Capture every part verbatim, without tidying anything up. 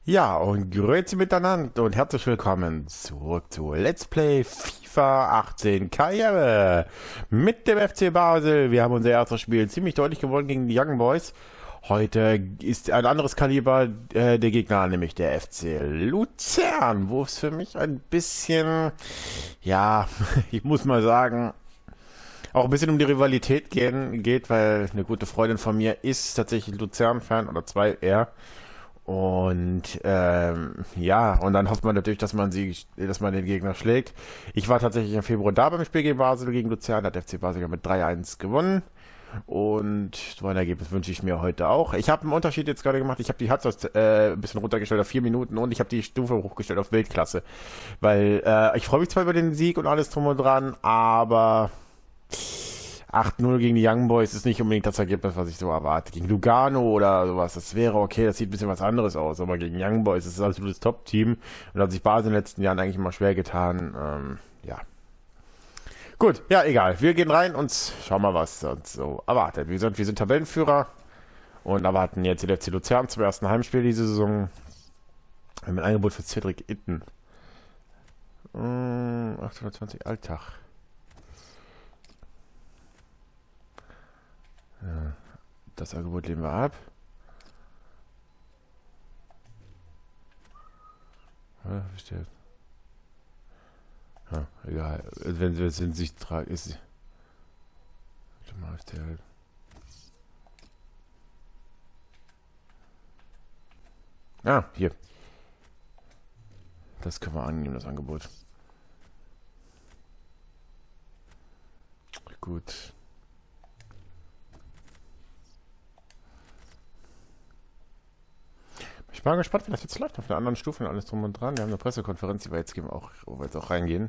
Ja, und grüezi miteinander und herzlich willkommen zurück zu Let's Play FIFA achtzehn Karriere mit dem F C Basel. Wir haben unser erstes Spiel ziemlich deutlich gewonnen gegen die Young Boys. Heute ist ein anderes Kaliber äh, der Gegner, nämlich der F C Luzern, wo es für mich ein bisschen, ja, ich muss mal sagen, auch ein bisschen um die Rivalität gehen, geht, weil eine gute Freundin von mir ist tatsächlich Luzern-Fan oder zwei eher. Und ähm, ja, und dann hofft man natürlich, dass man sie, dass man den Gegner schlägt. Ich war tatsächlich im Februar da beim Spiel gegen Basel, gegen Luzern, hat F C Basel mit drei eins gewonnen. Und so ein Ergebnis wünsche ich mir heute auch. Ich habe einen Unterschied jetzt gerade gemacht. Ich habe die Halbzeit äh, ein bisschen runtergestellt auf vier Minuten und ich habe die Stufe hochgestellt auf Weltklasse. Weil äh, ich freue mich zwar über den Sieg und alles drum und dran, aber acht null gegen die Young Boys ist nicht unbedingt das Ergebnis, was ich so erwarte. Gegen Lugano oder sowas, das wäre okay, das sieht ein bisschen was anderes aus. Aber gegen Young Boys ist es ein absolutes Top-Team. Und da hat sich Basel in den letzten Jahren eigentlich immer schwer getan. Ähm, ja. Gut, ja, egal. Wir gehen rein und schauen mal, was uns so erwartet. Wie gesagt, wir sind Tabellenführer und erwarten jetzt den F C Luzern zum ersten Heimspiel diese Saison. Wir haben ein Angebot für Cedric Itten. Hm, achthundertzwanzig Alltag. Ja, das Angebot lehnen wir ab. Ja, verstehe. Ja, egal. Wenn wir es in sich tragen, ist. Warte mal, ist der halt. Ah, hier. Das können wir annehmen, das Angebot. Gut. Ich war gespannt, wie das jetzt läuft auf einer anderen Stufe und alles drum und dran. Wir haben eine Pressekonferenz, die wir jetzt geben, auch, wo wir jetzt auch reingehen.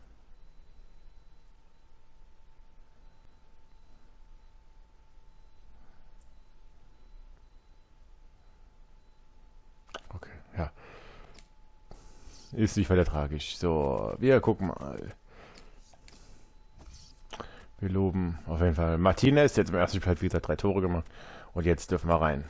Okay, ja. Ist nicht weiter tragisch. So, wir gucken mal. Wir loben auf jeden Fall Martinez, jetzt im ersten Spiel hat wie gesagt drei Tore gemacht. Und jetzt dürfen wir rein.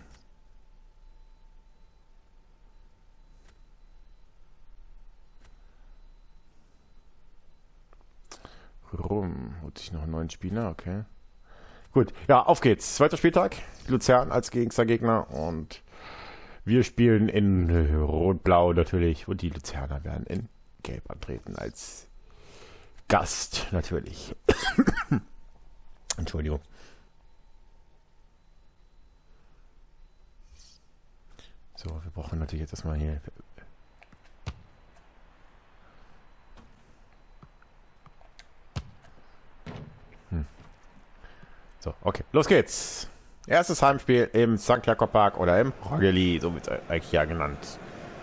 Rum. Holt sich noch einen neuen Spieler, okay. Gut, ja, auf geht's. Zweiter Spieltag. Luzern als gegenster Gegner und wir spielen in Rot-Blau natürlich und die Luzerner werden in Gelb antreten als Gast natürlich. Entschuldigung. So, wir brauchen natürlich jetzt erstmal hier. Hm. So, okay, los geht's. Erstes Heimspiel im Sankt Jakob Park oder im Roggeli, so wird es eigentlich ja genannt.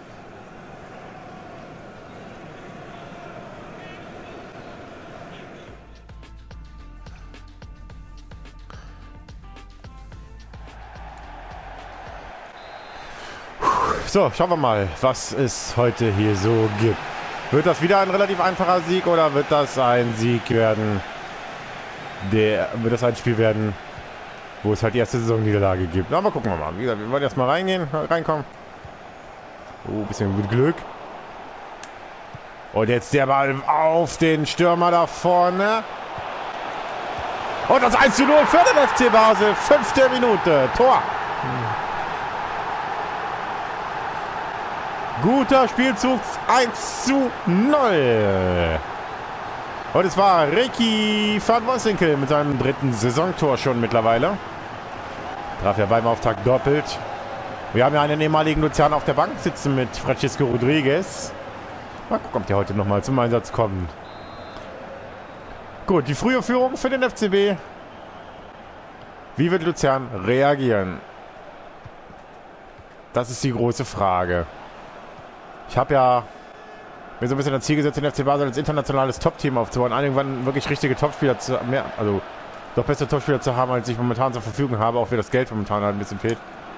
So, schauen wir mal, was es heute hier so gibt. Wird das wieder ein relativ einfacher Sieg oder wird das ein Sieg werden? Der, wird das ein Spiel werden, wo es halt die erste Saisonniederlage gibt? Na, aber gucken wir mal. Wie gesagt, wir wollen erstmal reingehen, reinkommen. Oh, ein bisschen mit Glück. Und jetzt der Ball auf den Stürmer da vorne. Und das eins zu null für den F C Basel. Fünfte Minute. Tor. Guter Spielzug. eins zu null. Und es war Ricky van Wolfswinkel mit seinem dritten Saisontor schon mittlerweile. Traf ja beim Auftakt doppelt. Wir haben ja einen ehemaligen Luzerner auf der Bank sitzen mit Francisco Rodriguez. Mal gucken, ob der heute nochmal zum Einsatz kommt. Gut, die frühe Führung für den F C B. Wie wird Luzern reagieren? Das ist die große Frage. Ich habe ja mir so ein bisschen das Ziel gesetzt, den F C Basel als internationales Top-Team aufzubauen. Irgendwann wirklich richtige Topspieler zu mehr, also doch bessere Topspieler zu haben, als ich momentan zur Verfügung habe, auch wie das Geld momentan halt ein bisschen fehlt.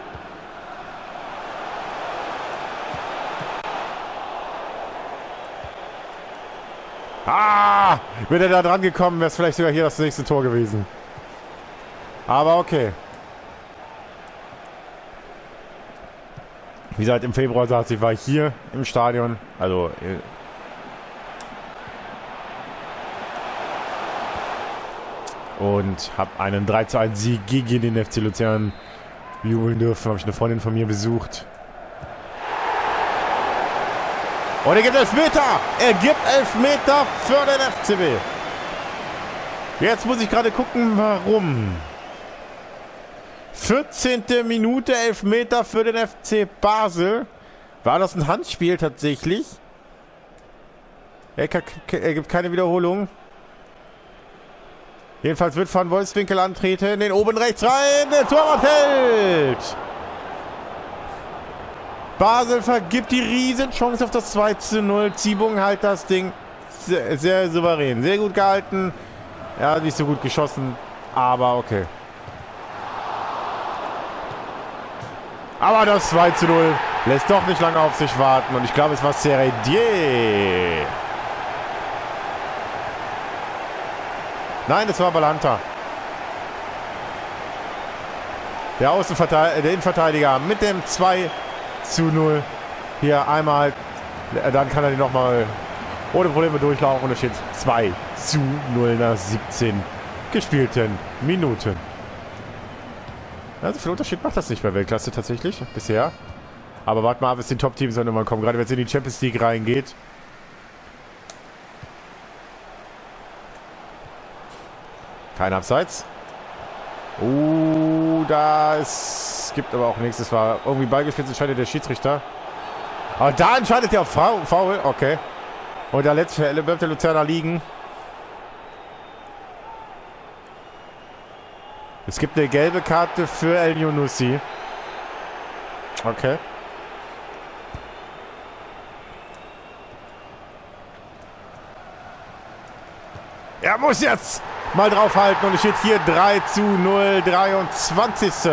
Ah! Wäre er da dran gekommen, wäre es vielleicht sogar hier das nächste Tor gewesen. Aber okay. Wie gesagt, im Februar saß ich, war ich hier im Stadion. Also äh, und habe einen drei zu eins Sieg gegen den F C Luzern jubeln dürfen. Habe ich eine Freundin von mir besucht. Und er gibt Elfmeter! Er gibt Elfmeter für den F C B. Jetzt muss ich gerade gucken, warum. vierzehnte Minute, Elfmeter für den F C Basel. War das ein Handspiel tatsächlich? Er, kann, er gibt keine Wiederholung. Jedenfalls wird Van Wolfswinkel antreten. Den oben rechts rein. Der Torwart hält. Basel vergibt die Riesenchance auf das zwei zu null. Ziebung halt das Ding sehr, sehr souverän. Sehr gut gehalten. Ja, nicht so gut geschossen. Aber okay. Aber das zwei zu null lässt doch nicht lange auf sich warten. Und ich glaube, es war Seredier. Nein, es war Balanta. Der Außenverteidiger, der Innenverteidiger mit dem zwei zu null. Hier einmal. Dann kann er die nochmal ohne Probleme durchlaufen. Und es steht zwei zu null nach siebzehn gespielten Minuten. Also viel Unterschied macht das nicht bei Weltklasse tatsächlich. Bisher. Aber warte mal ab, bis die Top-Teams dann irgendwann kommen. Gerade wenn es in die Champions League reingeht. Kein Abseits. Uh, da ist, gibt aber auch nichts. Das war irgendwie beigespielt, entscheidet der Schiedsrichter. Aber da entscheidet er auf Foul. Okay. Und da letzte bleibt der Luzerner liegen. Es gibt eine gelbe Karte für El Younousi. Okay. Er muss jetzt mal draufhalten und es steht hier drei zu null, dreiundzwanzig.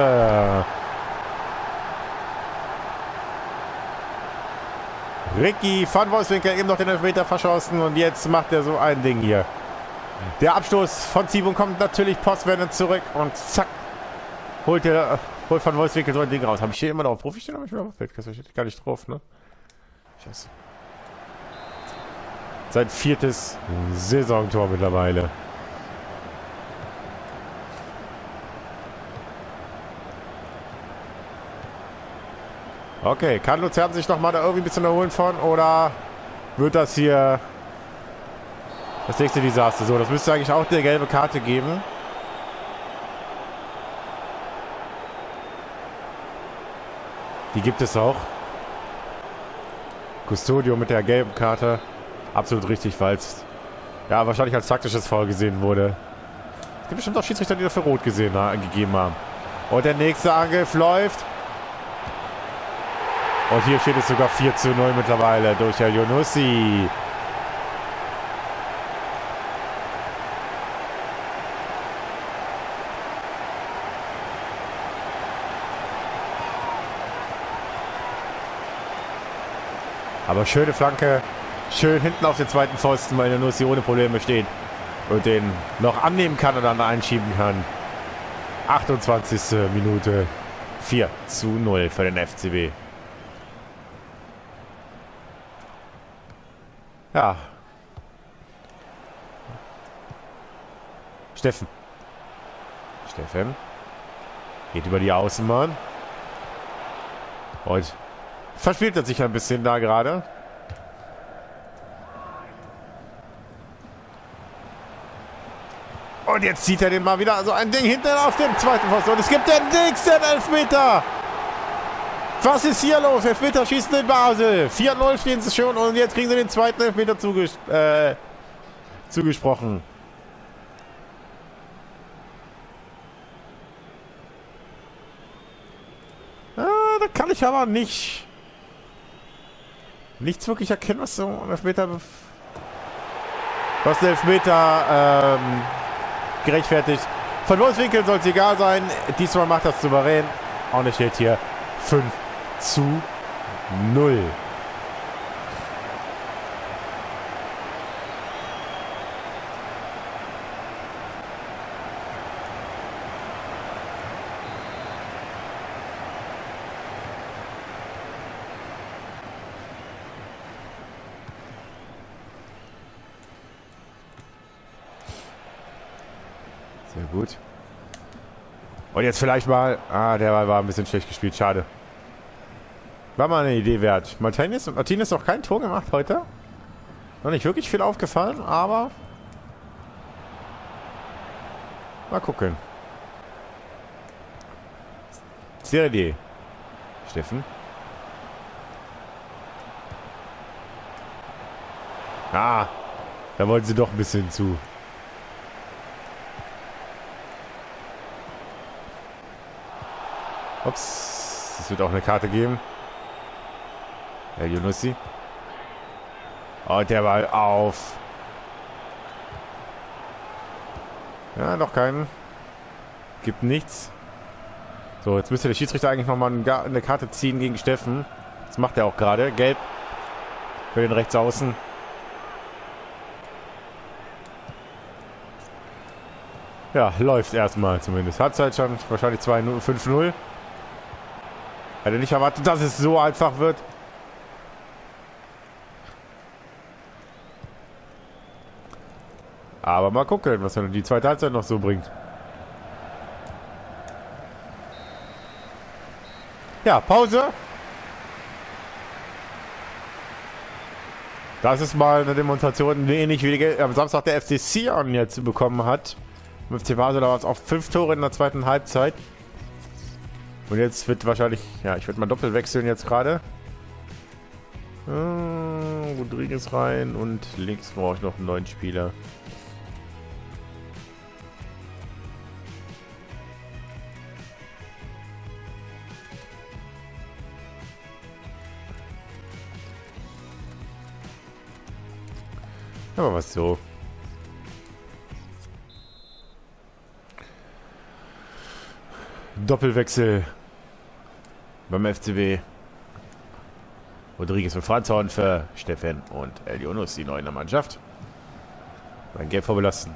Ricky van Wolfswinkel eben noch den Elfmeter verschossen und jetzt macht er so ein Ding hier. Der Abstoß von Ziebung kommt natürlich postwendend zurück und zack, holt der holt van Wolfswinkel so ein Ding raus. Habe ich hier immer noch auf Profi stehen? Habe ich mir auf Weltklasse steht gar nicht drauf, ne? Scheiße. Sein viertes Saisontor mittlerweile. Okay, kann Luzern sich noch mal da irgendwie ein bisschen erholen von oder wird das hier das nächste Desaster? So, das müsste eigentlich auch eine gelbe Karte geben. Die gibt es auch. Custodio mit der gelben Karte. Absolut richtig, weil es ja wahrscheinlich als taktisches Foul gesehen wurde. Es gibt bestimmt auch Schiedsrichter, die dafür rot gesehen haben, gegeben haben. Und der nächste Angriff läuft. Und hier steht es sogar vier zu null mittlerweile durch El Younousi. Aber schöne Flanke. Schön hinten auf den zweiten Pfosten, weil El Younousi ohne Probleme steht. Und den noch annehmen kann und dann einschieben kann. achtundzwanzigste Minute. vier zu null für den F C B. Ja. Steffen. Steffen. Geht über die Außenbahn. Und verspielt er sich ein bisschen da gerade. Und jetzt zieht er den mal wieder so ein Ding hinten auf den zweiten Pfosten. Und es gibt den nächsten Elfmeter. Was ist hier los? Elfmeter schießen in Basel. vier null stehen sie schon und jetzt kriegen sie den zweiten Elfmeter zuges äh, zugesprochen. Ah, da kann ich aber nicht nichts wirklich erkennen, was so ein Elfmeter was ein Elfmeter ähm, gerechtfertigt. Von Wolfswinkel soll es egal sein. Diesmal macht das souverän. Und es steht hier fünf zu null. Sehr gut. Und jetzt vielleicht mal... Ah, der war, war ein bisschen schlecht gespielt. Schade. War mal eine Idee wert. Martinez und Martinez noch kein Tor gemacht heute. Noch nicht wirklich viel aufgefallen, aber... Mal gucken. Sehr Idee. Steffen. Ah, da wollten sie doch ein bisschen zu. Ups, es wird auch eine Karte geben. El Yunussi. Und der Ball auf. Ja, noch keinen. Gibt nichts. So, jetzt müsste der Schiedsrichter eigentlich nochmal eine Karte ziehen gegen Steffen. Das macht er auch gerade. Gelb für den Rechtsaußen. Ja, läuft erstmal zumindest. Halbzeit schon wahrscheinlich fünf null. Hätte nicht erwartet, dass es so einfach wird. Aber mal gucken, was dann die zweite Halbzeit noch so bringt. Ja, Pause. Das ist mal eine Demonstration, ähnlich wie die am Samstag der F C Sion jetzt bekommen hat. Im F C Basel war es auch fünf Tore in der zweiten Halbzeit. Und jetzt wird wahrscheinlich, ja, ich werde mal doppelt wechseln jetzt gerade. Äh, Rodriguez rein und links brauche ich noch einen neuen Spieler. Aber was so. Doppelwechsel beim F C B. Rodriguez und Franz Horn für Steffen und El Yunus, die neuen in der Mannschaft. Mein Gelb vorbelassen.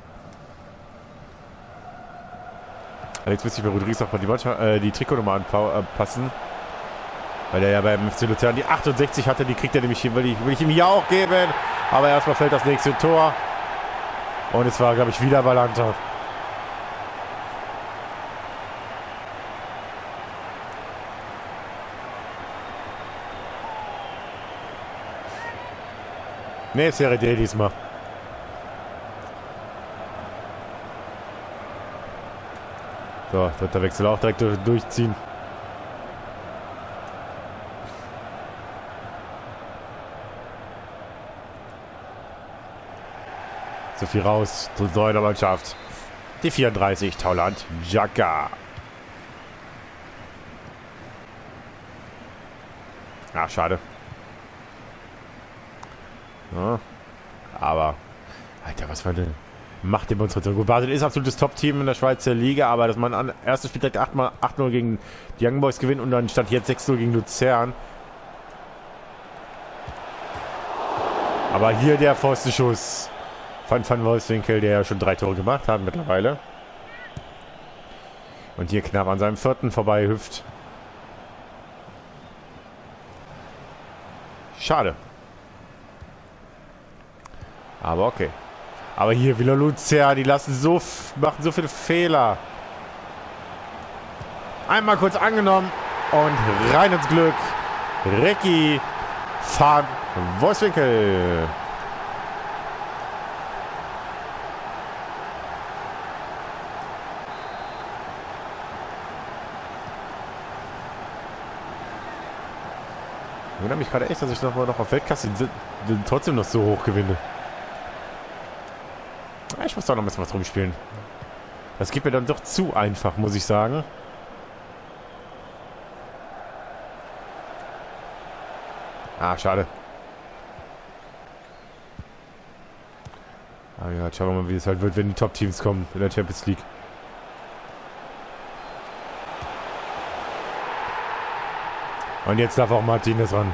Jetzt müsste ich bei Rodriguez auch mal die, Mannschaft, äh, die Trikotnummer anpassen. Weil er ja beim F C Luzern die achtundsechzig hatte, die kriegt er nämlich, will ich, will ich ihm hier auch geben. Aber erstmal fällt das nächste Tor. Und es war, glaube ich, wieder Balanta. Ne, Serie D diesmal. So, dritter Wechsel auch direkt durchziehen. So viel raus zur neuen Mannschaft. Die vierunddreißig, Tauland Jaka. Ach, schade. Ja, aber, Alter, was für eine Machtdemonstration. Gut, Basel ist absolutes Top-Team in der Schweizer Liga, aber dass man an erstes Spiel direkt acht null gegen die Young Boys gewinnt und dann stand jetzt sechs null gegen Luzern. Aber hier der Pfostenschuss von Van Wolfswinkel, der ja schon drei Tore gemacht hat mittlerweile. Und hier knapp an seinem vierten vorbei hüpft. Schade. Aber okay. Aber hier Villa Luzern, die lassen so, machen so viele Fehler. Einmal kurz angenommen und rein ins Glück. Ricky Van Wolfswinkel. Ich wundere mich gerade echt, dass ich noch mal noch auf Weltklasse trotzdem noch so hoch gewinne. Ich muss da noch ein bisschen was rumspielen. Das geht mir dann doch zu einfach, muss ich sagen. Ah, schade. Ah ja, schauen wir mal, wie es halt wird, wenn die Top-Teams kommen in der Champions League. Und jetzt darf auch Martinez ran.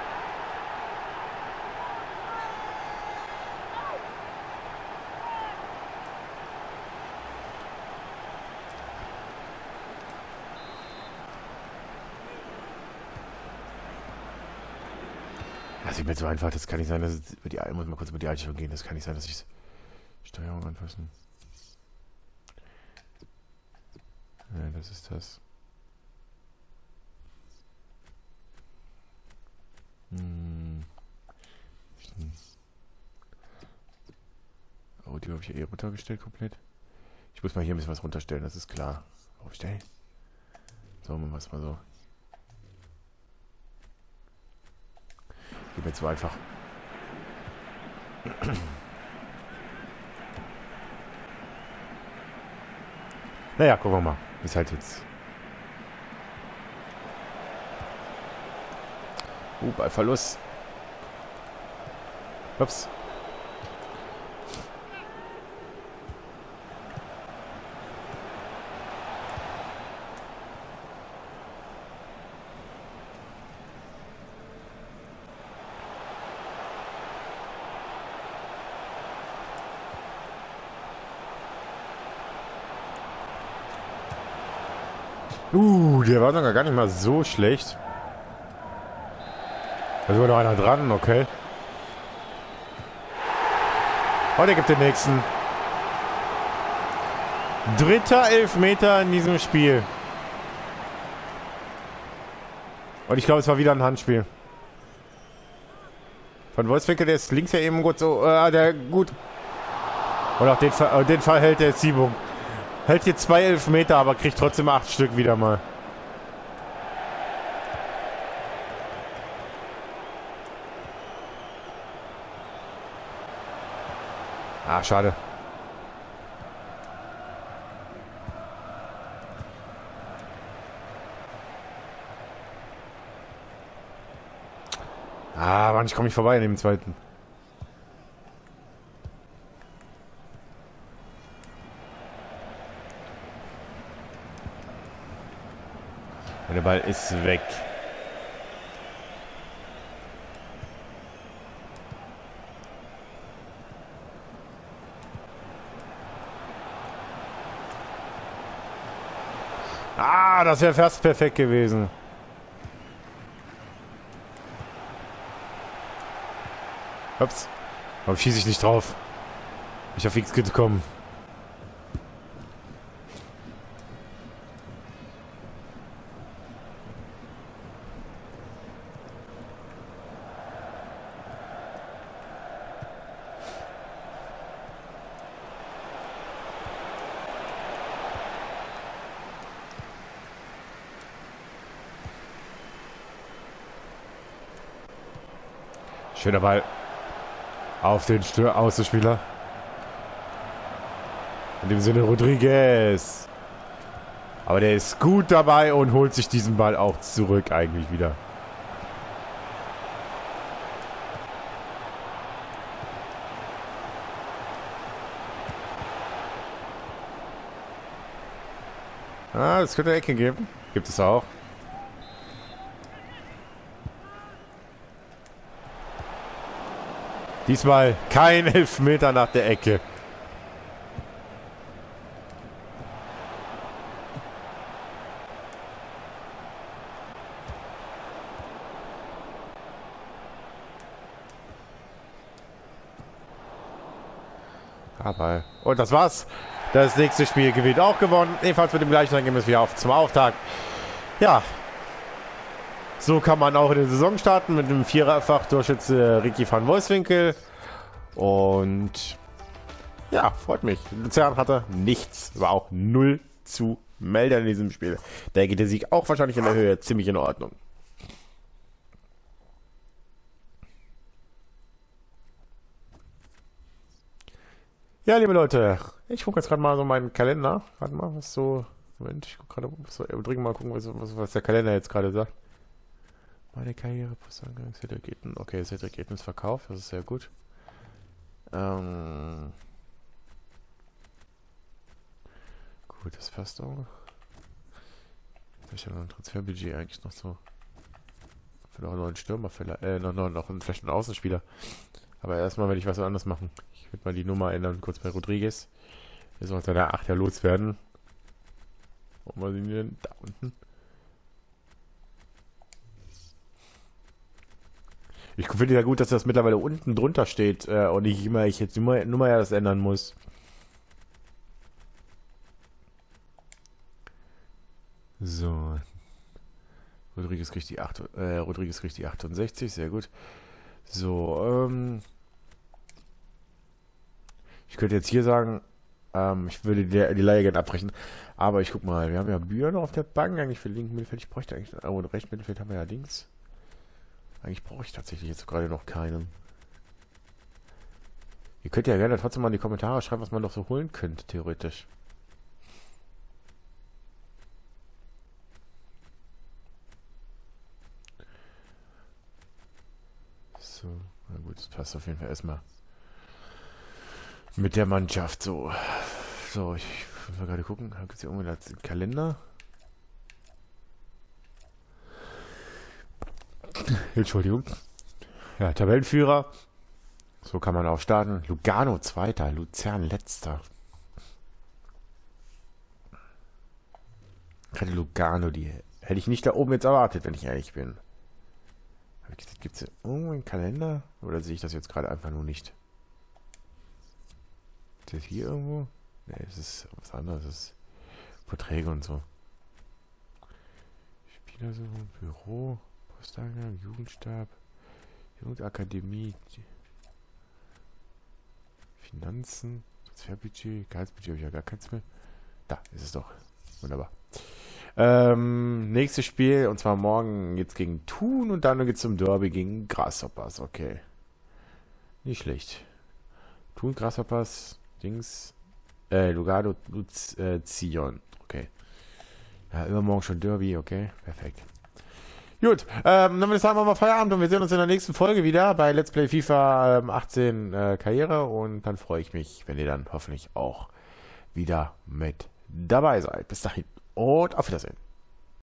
Das ist mir so einfach, das kann nicht sein, dass es über die, ich muss mal kurz über die Einstellung gehen, das kann nicht sein, dass ich Steuerung anpassen. Ja, das ist das. Hm. Oh, die habe ich ja eh runtergestellt komplett. Ich muss mal hier ein bisschen was runterstellen, das ist klar. Aufstellen. So, machen wir es mal so. Geht mir zu einfach. Naja, gucken wir mal. Ist halt jetzt. Uh, bei Verlust. Ups. Uh, der war sogar gar nicht mal so schlecht. Da ist noch einer dran, okay. Oh, der gibt den nächsten. Dritter Elfmeter in diesem Spiel. Und ich glaube, es war wieder ein Handspiel. Von Wolfswinkel, der ist links ja eben gut so. Äh, der gut. Und auch den Fall, den Fall hält der Siebung. Hält hier zwei Elfmeter, aber kriegt trotzdem acht Stück wieder mal. Ah, schade. Ah, Mann, ich komme nicht vorbei in dem zweiten. Und der Ball ist weg. Ah, das wäre fast perfekt gewesen. Ups. Warum schieße ich nicht drauf? Ich auf X gekommen. Schöner Ball auf den Stür Außenspieler. In dem Sinne Rodriguez. Aber der ist gut dabei und holt sich diesen Ball auch zurück eigentlich wieder. Ah, das könnte eine Ecke geben. Gibt es auch. Diesmal kein Elfmeter nach der Ecke. Aber und das war's. Das nächste Spiel gewinnt auch gewonnen. Ebenfalls mit dem gleichen Ergebnis wie auf zum Auftakt. Ja. So kann man auch in der Saison starten mit dem Viererfach-Torschütze Ricky van Wolfswinkel. Und ja, freut mich. Luzern hatte nichts, war auch null zu melden in diesem Spiel. Da geht der Sieg auch wahrscheinlich in der Höhe ziemlich in Ordnung. Ja, liebe Leute, ich gucke jetzt gerade mal so meinen Kalender. Warte mal, was so. Moment, ich gucke gerade, so, dringend mal gucken, was, was der Kalender jetzt gerade sagt. Meine Karriere plus Ergebnis. Okay, das Ergebnis verkauft, das ist sehr gut. Ähm. Gut, das passt auch. Ich habe noch ein Transferbudget eigentlich noch so. Für noch einen neuen Stürmer, vielleicht, äh, noch, noch, noch vielleicht einen Außenspieler. Aber erstmal werde ich was anderes machen. Ich würde mal die Nummer ändern, kurz bei Rodriguez. Wir sollen seine acht ja loswerden. Wo wir sind denn? Da unten. Ich finde ja gut, dass das mittlerweile unten drunter steht äh, und ich immer ich jetzt nur, nur mal das ändern muss. So. Rodriguez kriegt die, acht, äh, Rodriguez kriegt die achtundsechzig, sehr gut. So, ähm. Ich könnte jetzt hier sagen, ähm, ich würde die, die Leihe gerne abbrechen. Aber ich guck mal, wir haben ja Bühler noch auf der Bank, eigentlich für linken Mittelfeld. Ich bräuchte eigentlich, oh, und rechten Mittelfeld haben wir ja links. Eigentlich brauche ich tatsächlich jetzt gerade noch keinen. Ihr könnt ja gerne trotzdem mal in die Kommentare schreiben, was man noch so holen könnte, theoretisch. So, na gut, das passt auf jeden Fall erstmal mit der Mannschaft so. So, ich muss mal gerade gucken, gibt es hier irgendwo einen Kalender? Entschuldigung. Ja, Tabellenführer. So kann man auch starten. Lugano Zweiter, Luzern Letzter. Gerade Lugano, die hätte ich nicht da oben jetzt erwartet, wenn ich ehrlich bin. Gibt es irgendwo einen Kalender? Oder sehe ich das jetzt gerade einfach nur nicht? Ist das hier irgendwo? Ne, es ist was anderes. Es ist Verträge und so. Spielersuche, Büro, Posteingang, Jugendstab, Jugendakademie, Finanzen, Transferbudget, Gehaltsbudget habe ich ja gar keins mehr. Da ist es doch. Wunderbar. Ähm, nächstes Spiel, und zwar morgen geht's gegen Thun und dann geht's zum Derby gegen Grasshoppers. Okay. Nicht schlecht. Thun, Grasshoppers, Dings, äh, Lugano, Luz, äh, Zion. Okay. Ja, übermorgen schon Derby, okay. Perfekt. Gut, ähm, dann würde ich sagen, machen wir Feierabend und wir sehen uns in der nächsten Folge wieder bei Let's Play FIFA ähm, achtzehn äh, Karriere und dann freue ich mich, wenn ihr dann hoffentlich auch wieder mit dabei seid. Bis dahin und auf Wiedersehen.